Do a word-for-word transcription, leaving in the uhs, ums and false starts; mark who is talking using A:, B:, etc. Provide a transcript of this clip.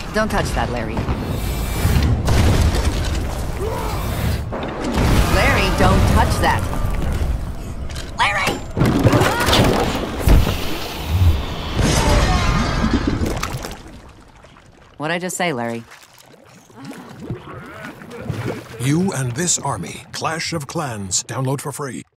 A: Don't touch that, Larry. Larry, don't touch that. Larry! What'd I just say, Larry?
B: You and this army. Clash of Clans. Download for free.